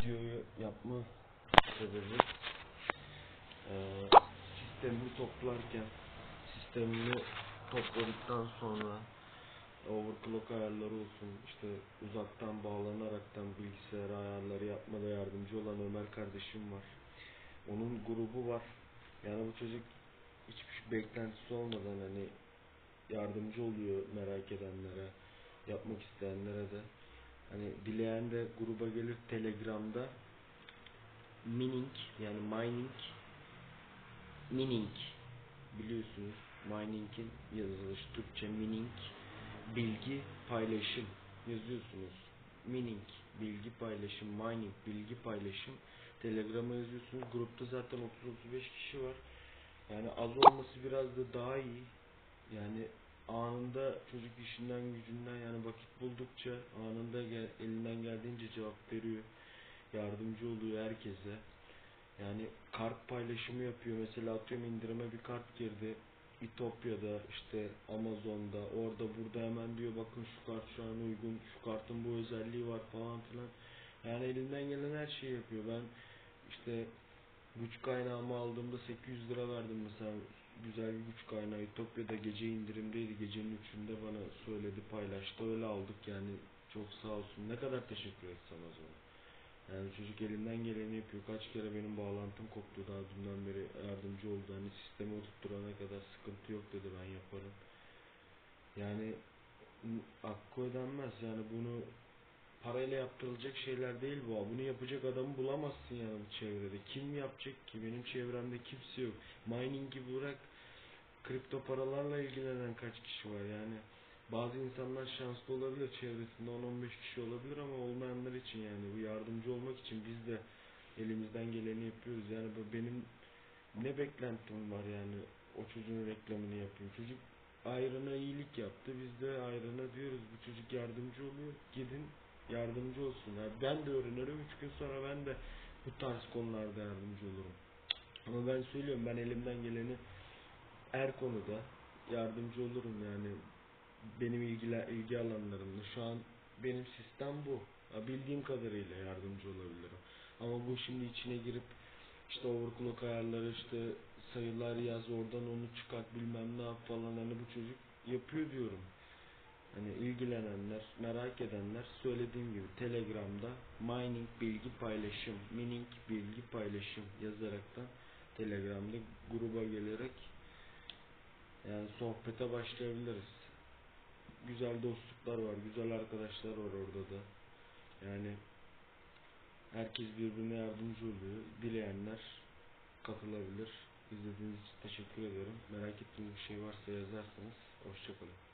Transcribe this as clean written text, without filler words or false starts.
videoyu yapma sebebi sistemimi toplarken sistemimi topladıktan sonra overclock ayarları olsun, işte uzaktan bağlanaraktan bilgisayar ayarları yapmada yardımcı olan Ömer kardeşim var. Onun grubu var. Yani bu çocuk hiçbir beklentisi olmadan hani yardımcı oluyor merak edenlere, yapmak isteyenlere de. Hani dileyen de gruba gelir. Telegram'da mining, yani mining biliyorsunuz, mining'in yazılışı Türkçe mining, bilgi paylaşım yazıyorsunuz. Mining bilgi paylaşım, mining bilgi paylaşım. Telegram'a yazıyorsunuz. Grupta zaten 30-35 kişi var. Yani az olması biraz da daha iyi. Yani anında çocuk işinden gücünden, yani vakit buldukça anında elinden geldiğince cevap veriyor. Yardımcı oluyor herkese. Yani kart paylaşımı yapıyor. Mesela atıyorum indirime bir kart girdi. İtopya'da, işte Amazon'da, orada burada hemen diyor bakın şu kart şu an uygun, şu kartın bu özelliği var falan filan. Yani elinden gelen her şeyi yapıyor. Ben işte güç kaynağımı aldığımda 800 lira verdim mesela, güzel bir güç kaynağı. İtopya'da gece indirimdeydi. Gecenin 3'ünde bana söyledi, paylaştı. Öyle aldık yani. Çok sağ olsun. Ne kadar teşekkür etsem az ona. Yani çocuk elinden geleni yapıyor. Kaç kere benim bağlantım koptu daha dünden beri yardımcı oldu. Hani sistemi oturtturana kadar sıkıntı yok dedi, ben yaparım. Yani hakkı ödenmez. Yani bunu parayla yaptırılacak şeyler değil bu. Bunu yapacak adamı bulamazsın yani bu çevrede. Kim yapacak ki? Benim çevremde kimse yok. Mining'i bırak, kripto paralarla ilgilenen kaç kişi var yani. Bazı insanlar şanslı olabilir, çevresinde 10-15 kişi olabilir ama olmayanlar için, yani bu yardımcı olmak için biz de elimizden geleni yapıyoruz. Yani benim ne beklentim var yani, o çocuğun reklamını yapayım. Çocuk ayrına iyilik yaptı, biz de ayrına diyoruz bu çocuk yardımcı oluyor, gidin yardımcı olsun. Yani ben de öğrenirim, 3 gün sonra ben de bu tarz konularda yardımcı olurum. Ama ben söylüyorum, ben elimden geleni her konuda yardımcı olurum yani, benim ilgi alanlarımda. Şu an benim sistem bu. Bildiğim kadarıyla yardımcı olabilirim. Ama bu şimdi içine girip işte overclock ayarları, işte sayılar yaz, oradan onu çıkart, bilmem ne yap falan, hani bu çocuk yapıyor diyorum. Hani ilgilenenler, merak edenler, söylediğim gibi Telegram'da mining bilgi paylaşım, mining bilgi paylaşım yazaraktan Telegram'da gruba gelerek yani sohbete başlayabiliriz. Güzel dostluklar var, güzel arkadaşlar var orada da. Yani herkes birbirine yardımcı oluyor. Dileyenler katılabilir. İzlediğiniz için teşekkür ederim. Merak ettiğiniz bir şey varsa yazarsanız. Hoşça kalın.